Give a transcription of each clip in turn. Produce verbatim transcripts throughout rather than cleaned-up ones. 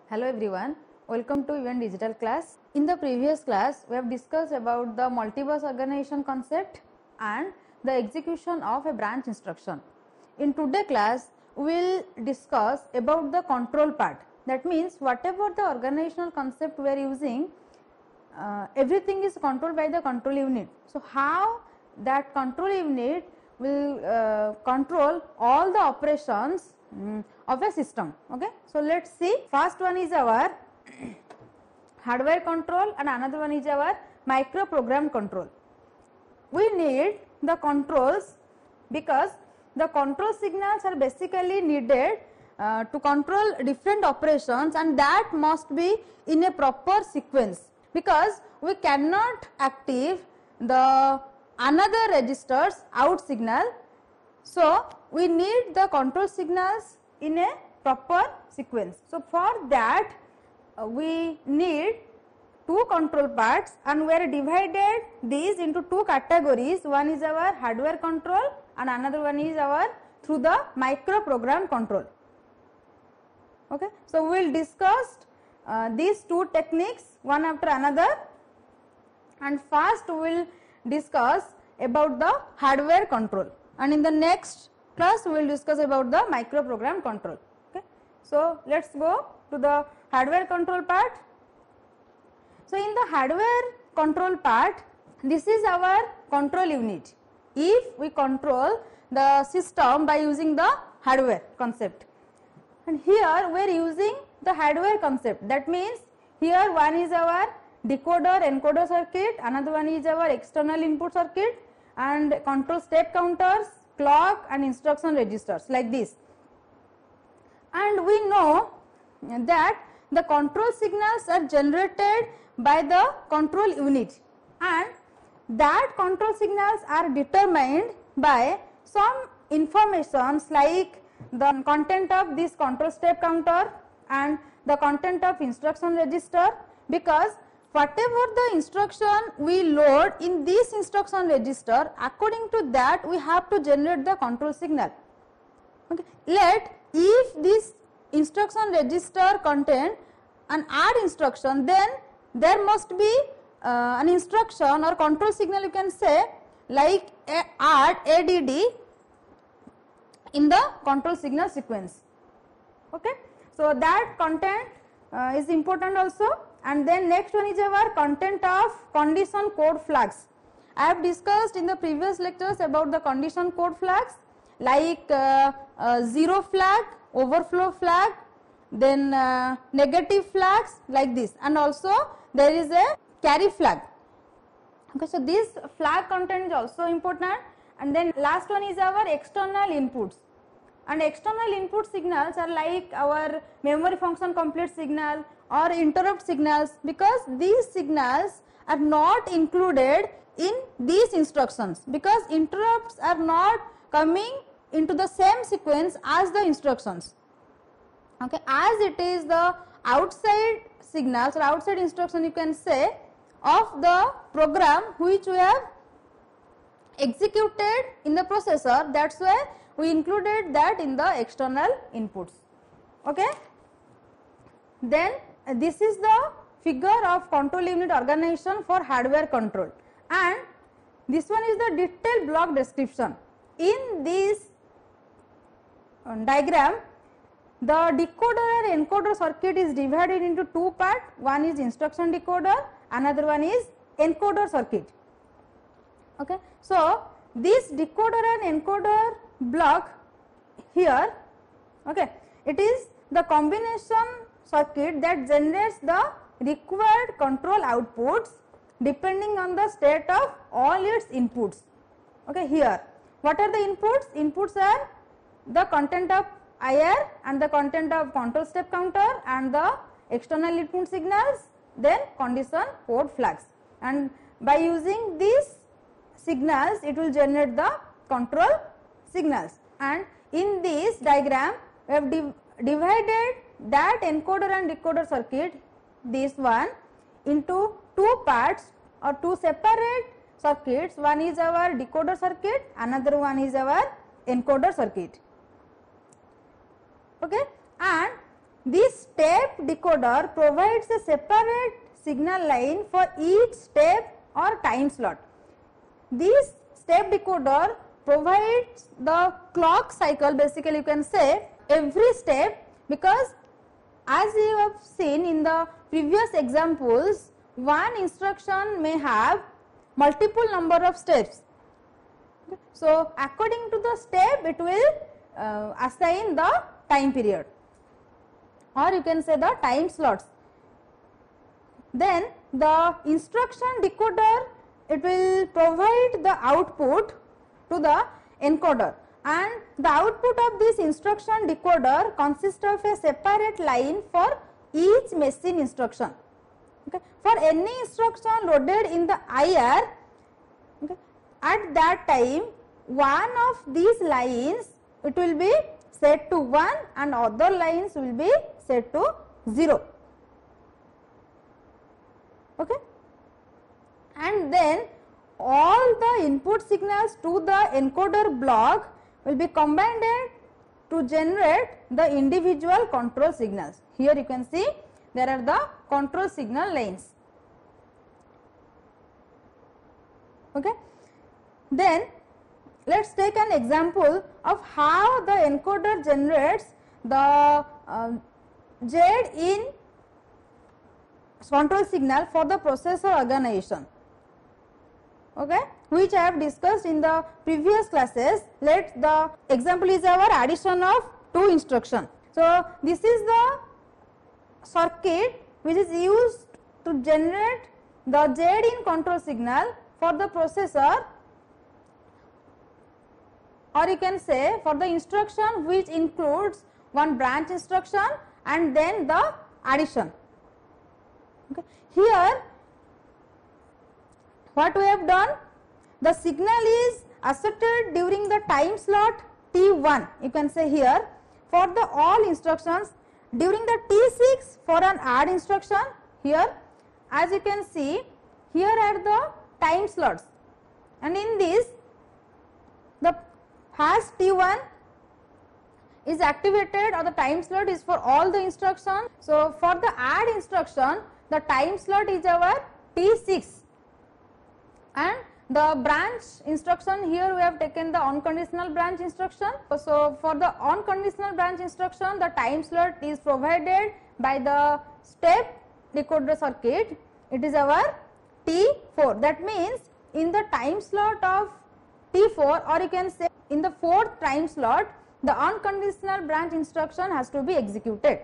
Hello everyone, welcome to Event Digital class. In the previous class, we have discussed about the multi-bus organization concept and the execution of a branch instruction. In today's class, we will discuss about the control part. That means whatever the organizational concept we are using, uh, everything is controlled by the control unit. So, how that control unit will uh, control all the operations um, of a system. Okay. So, let us see, first one is our hardware control and another one is our micro program control. We need the controls because the control signals are basically needed uh, to control different operations, and that must be in a proper sequence, because we cannot active the another registers out signal. So, we need the control signals in a proper sequence. So, for that uh, we need two control parts, and we are divided these into two categories. One is our hardware control and another one is our through the micro program control. Okay. So, we will discuss uh, these two techniques one after another, and first we will discuss about the hardware control, and in the next class we will discuss about the micro program control. Okay. So, let us go to the hardware control part. So, in the hardware control part, this is our control unit. If we control the system by using the hardware concept, and here we are using the hardware concept, that means here one is our decoder encoder circuit, another one is our external input circuit, and control step counters, clock and instruction registers like this. And we know that the control signals are generated by the control unit, and that control signals are determined by some informations like the content of this control step counter and the content of instruction register, because whatever the instruction we load in this instruction register, according to that we have to generate the control signal. Okay. Let if this instruction register contain an add instruction, then there must be uh, an instruction or control signal, you can say, like a add A D D in the control signal sequence. Okay. So, that content uh, is important also. And then next one is our content of condition code flags. I have discussed in the previous lectures about the condition code flags like uh, uh, zero flag, overflow flag, then uh, negative flags like this, and also there is a carry flag. Okay, so this flag content is also important. And then last one is our external inputs, and external input signals are like our memory function complete signal or interrupt signals, because these signals are not included in these instructions, because interrupts are not coming into the same sequence as the instructions. Okay, as it is the outside signals or outside instruction, you can say, of the program which we have executed in the processor, that is why we included that in the external inputs. Okay. Then uh, this is the figure of control unit organization for hardware control, and this one is the detailed block description. In this uh, diagram, the decoder and encoder circuit is divided into two parts. One is instruction decoder, another one is encoder circuit. Okay. So, this decoder and encoder block here, okay, it is the combination circuit that generates the required control outputs depending on the state of all its inputs. Okay, here what are the inputs? Inputs are the content of I R and the content of control step counter and the external input signals, then condition code flags, and by using these signals it will generate the control signals. And in this diagram we have div divided that encoder and decoder circuit, this one, into two parts or two separate circuits. One is our decoder circuit, another one is our encoder circuit. Okay. And this step decoder provides a separate signal line for each step or time slot. This step decoder provides the clock cycle, basically you can say every step, because as you have seen in the previous examples, one instruction may have multiple number of steps. So, according to the step it will uh, assign the time period, or you can say the time slots. Then the instruction decoder, it will provide the output to the encoder, and the output of this instruction decoder consists of a separate line for each machine instruction. Okay. For any instruction loaded in the I R, okay, at that time one of these lines it will be set to one and other lines will be set to zero. Okay. And then all the input signals to the encoder block will be combined to generate the individual control signals. Here you can see there are the control signal lines. Okay. Then let us take an example of how the encoder generates the uh, Z in control signal for the processor organization, okay, which I have discussed in the previous classes. Let the example is our addition of two instruction. So, this is the circuit which is used to generate the Z in control signal for the processor, or you can say for the instruction which includes one branch instruction and then the addition. Okay. Here what we have done, the signal is asserted during the time slot T one, you can say here for the all instructions, during the T six for an add instruction. Here as you can see, here are the time slots, and in this the hash T one is activated, or the time slot is for all the instructions. So, for the add instruction the time slot is our T six, and the branch instruction, here we have taken the unconditional branch instruction. So, for the unconditional branch instruction the time slot is provided by the step decoder circuit, it is our T four. That means in the time slot of T four, or you can say in the fourth time slot, the unconditional branch instruction has to be executed.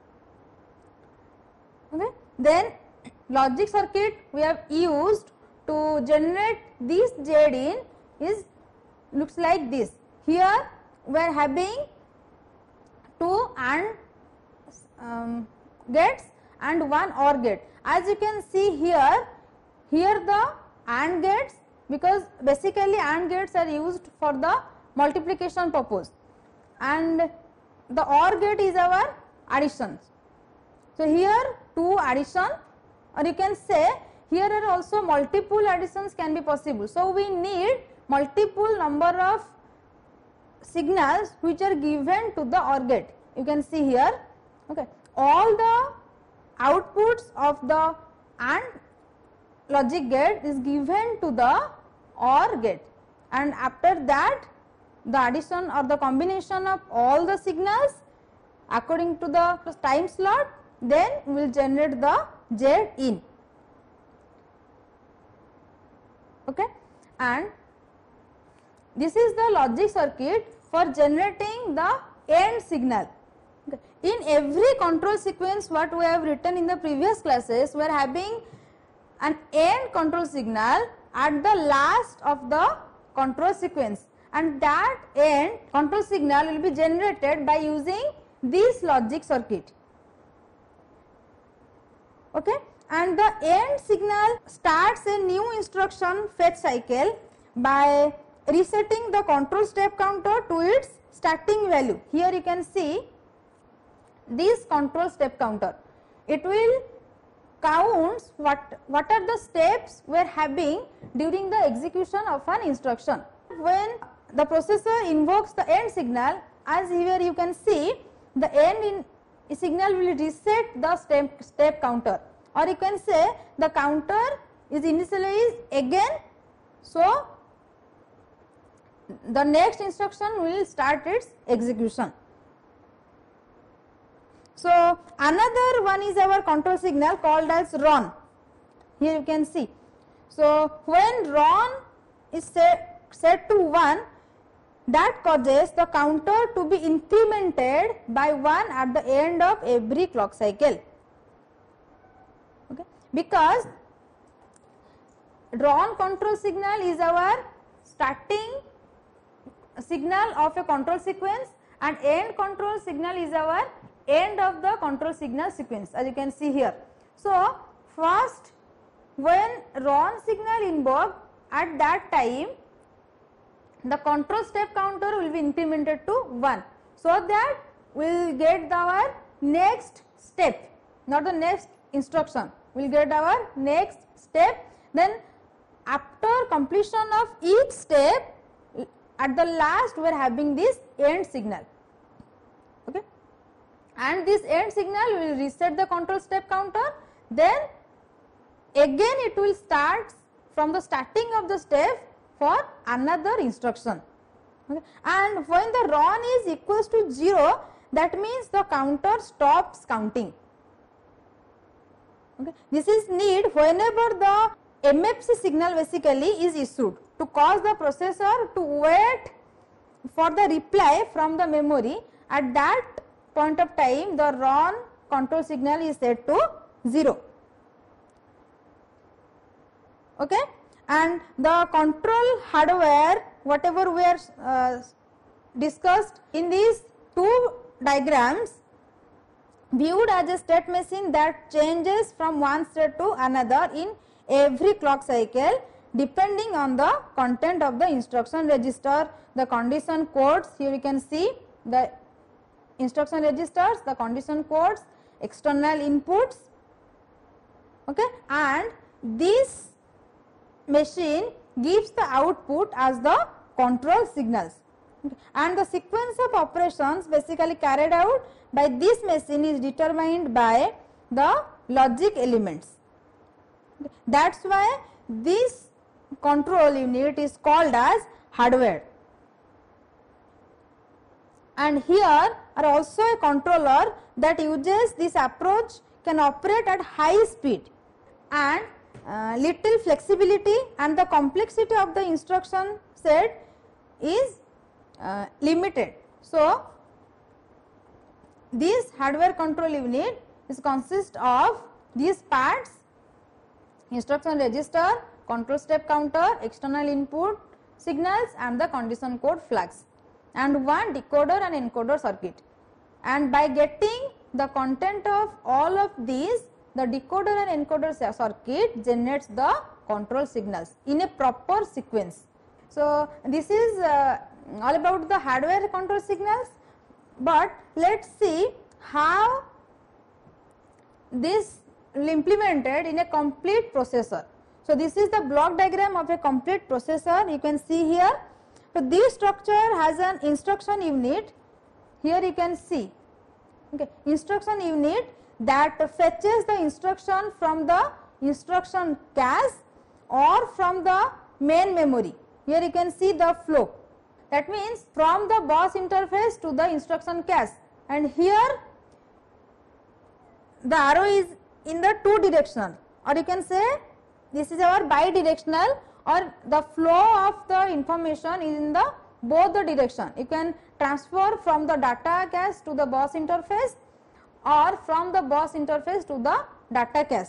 Okay. Then logic circuit we have used to generate this Z in is looks like this. Here we are having two AND um, gates and one OR gate. As you can see here, here the AND gates, because basically AND gates are used for the multiplication purpose, and the OR gate is our addition. So, here two addition, or you can say here are also multiple additions can be possible. So, we need multiple number of signals which are given to the OR gate. You can see here, okay, all the outputs of the AND logic gate is given to the OR gate, and after that the addition or the combination of all the signals according to the time slot, then will generate the Z in. Okay. And this is the logic circuit for generating the AND signal. Okay. In every control sequence what we have written in the previous classes, we are having an AND control signal at the last of the control sequence, and that AND control signal will be generated by using this logic circuit. Okay. And the AND signal starts a new instruction fetch cycle by resetting the control step counter to its starting value. Here you can see this control step counter. It will counts what, what are the steps we are having during the execution of an instruction. When the processor invokes the AND signal, as here you can see the AND in, signal will reset the step, step counter, or you can say the counter is initialized again, so the next instruction will start its execution. So another one is our control signal called as R O N. Here you can see. So when R O N is set, set to one, that causes the counter to be incremented by one at the end of every clock cycle. Okay. Because R O N control signal is our starting signal of a control sequence, and end control signal is our end of the control signal sequence, as you can see here. So first, when R O N signal invoked, at that time the control step counter will be incremented to one, so that we will get our next step, not the next instruction, we will get our next step. Then after completion of each step, at the last we are having this end signal, okay, and this end signal will reset the control step counter. Then again it will start from the starting of the step for another instruction, okay. And when the R O N is equals to zero, that means the counter stops counting, okay. This is need whenever the M F C signal basically is issued to cause the processor to wait for the reply from the memory. At that point of time, the R O N control signal is set to zero, okay. And the control hardware, whatever we are uh, discussed in these two diagrams, viewed as a state machine that changes from one state to another in every clock cycle depending on the content of the instruction register, the condition codes. Here you can see the instruction registers, the condition codes, external inputs, okay, and this machine gives the output as the control signals, okay. And the sequence of operations basically carried out by this machine is determined by the logic elements. That is why this control unit is called as hardware. And here are also a controller that uses this approach, can operate at high speed and uh, little flexibility, and the complexity of the instruction set is uh, limited. So this hardware control unit is consist of these parts: instruction register, control step counter, external input signals, and the condition code flags, and one decoder and encoder circuit. And by getting the content of all of these, the decoder and encoder circuit generates the control signals in a proper sequence. So this is uh, all about the hardware control signals, but let us see how this will implemented in a complete processor. So this is the block diagram of a complete processor, you can see here. So this structure has an instruction unit, here you can see, okay, instruction unit that fetches the instruction from the instruction cache or from the main memory. Here you can see the flow, that means from the bus interface to the instruction cache, and here the arrow is in the two directional, or you can say this is our bidirectional, or the flow of the information is in the both the direction. You can transfer from the data cache to the bus interface or from the bus interface to the data cache.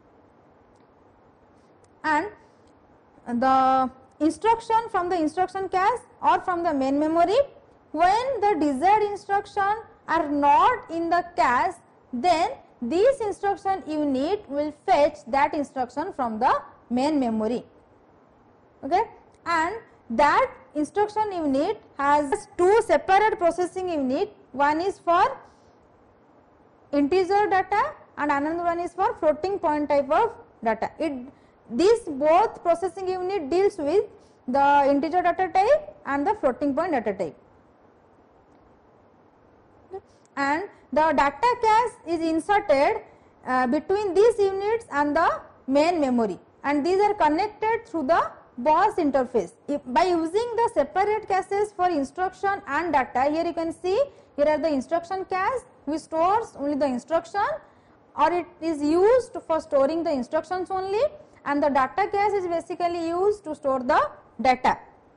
And the instruction from the instruction cache or from the main memory, when the desired instruction are not in the cache, then this instruction unit will fetch that instruction from the main memory, okay. And that instruction unit has two separate processing unit, one is for integer data and another one is for floating point type of data. It these both processing unit deals with the integer data type and the floating point data type. and the data cache is inserted uh, between these units and the main memory, and these are connected through the bus interface. If by using the separate caches for instruction and data, here you can see here are the instruction cache which stores only the instruction, or it is used for storing the instructions only, and the data cache is basically used to store the data.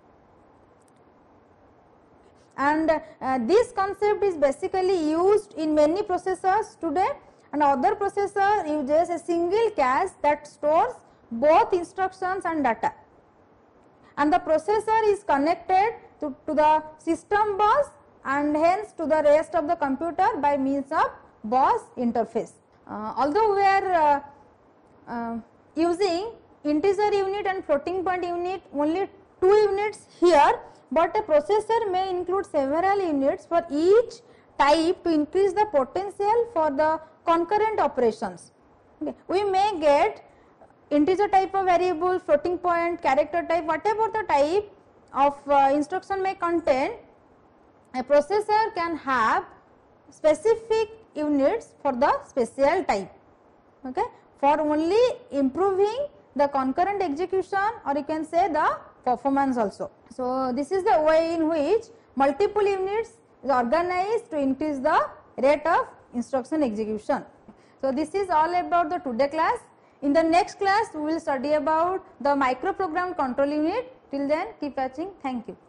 And uh, this concept is basically used in many processors today, and other processor uses a single cache that stores both instructions and data, and the processor is connected to, to the system bus and hence to the rest of the computer by means of bus interface. Uh, although we are uh, uh, using integer unit and floating point unit, only two units here, but a processor may include several units for each type to increase the potential for the concurrent operations. Okay. We may get integer type of variable, floating point, character type, whatever the type of uh, instruction may contain, a processor can have specific units for the special type, okay, for only improving the concurrent execution, or you can say the performance also. So, this is the way in which multiple units is organized to increase the rate of instruction execution. So, this is all about the today class. In the next class, we will study about the microprogram control unit. Till then, keep watching. Thank you.